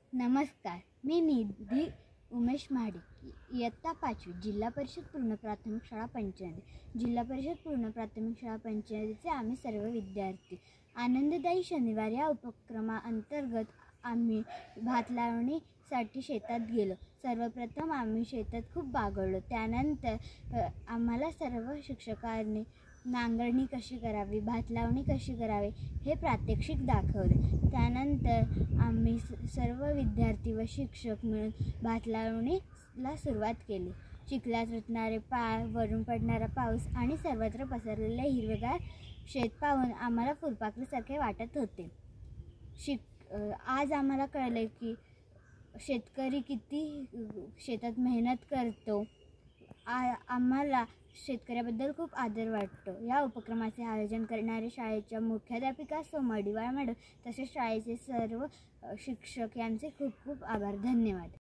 नमस्कार, मी निधी उमेश महाडिक, इयत्ता 5वी, जिल्हा परिषद पूर्ण प्राथमिक शाळा पंचायत. जिल्हा परिषद पूर्ण प्राथमिक शाळा पंचायतीचे आम्ही सर्व विद्यार्थी आनंददायी शनिवार या उपक्रमाअंतर्गत आम्ही भात लावणीसाठी शेतात गेलो. सर्वप्रथम आम्ही शेतात खूप बागडलो. त्यानंतर आम्हाला सर्व शिक्षकांनी नांगरणी कशी करावी, भात लावणी कशी करावी हे प्रात्यक्षिक दाखवले. त्यानंतर आम्ही सर्व विद्यार्थी व शिक्षक मिळून भात लावणीला सुरुवात केली. चिखलात रुतणारे वरून पडणारा पाऊस आणि सर्वत्र पसरलेले हिरवेगार शेत पाहून आम्हाला फुलपाखरूसारखे वाटत होते. आज आम्हाला कळले की शेतकरी किती शेतात मेहनत करतो. आम्हाला शेतकऱ्याबद्दल खूप आदर वाटतो. या उपक्रमाचे आयोजन करणारे शाळेच्या मुख्याध्यापिका सौ मडिवाळ मॅडम तसेच शाळेचे सर्व शिक्षक यांचे खूप खूप आभार. धन्यवाद.